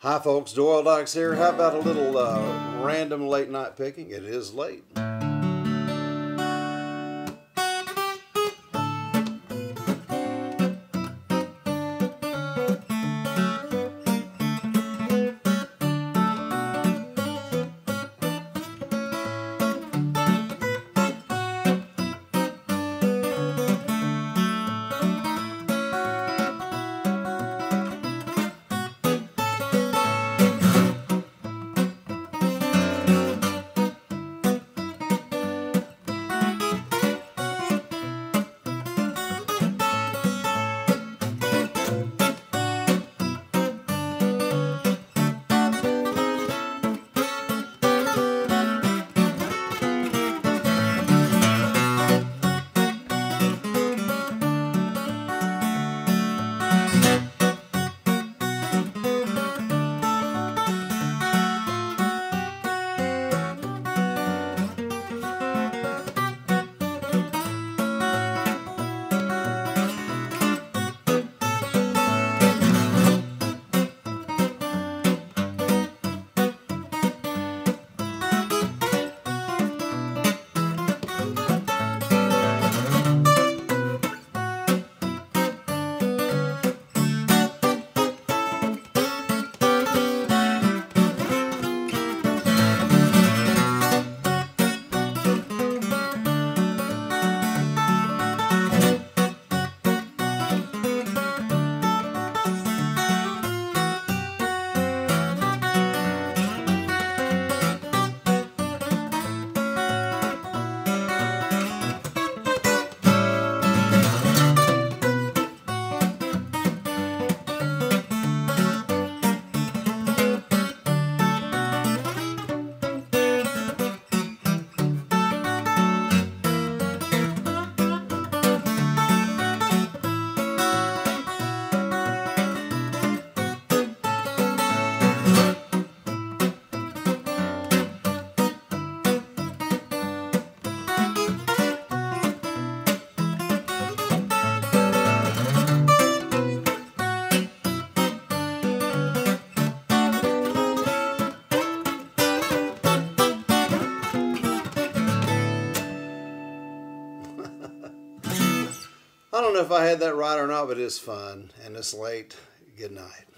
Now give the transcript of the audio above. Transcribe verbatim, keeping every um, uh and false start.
Hi folks, Doyle Dykes here. How about a little uh, random late night picking? It is late. I don't know if I had that right or not, but it's fun and it's late. Good night.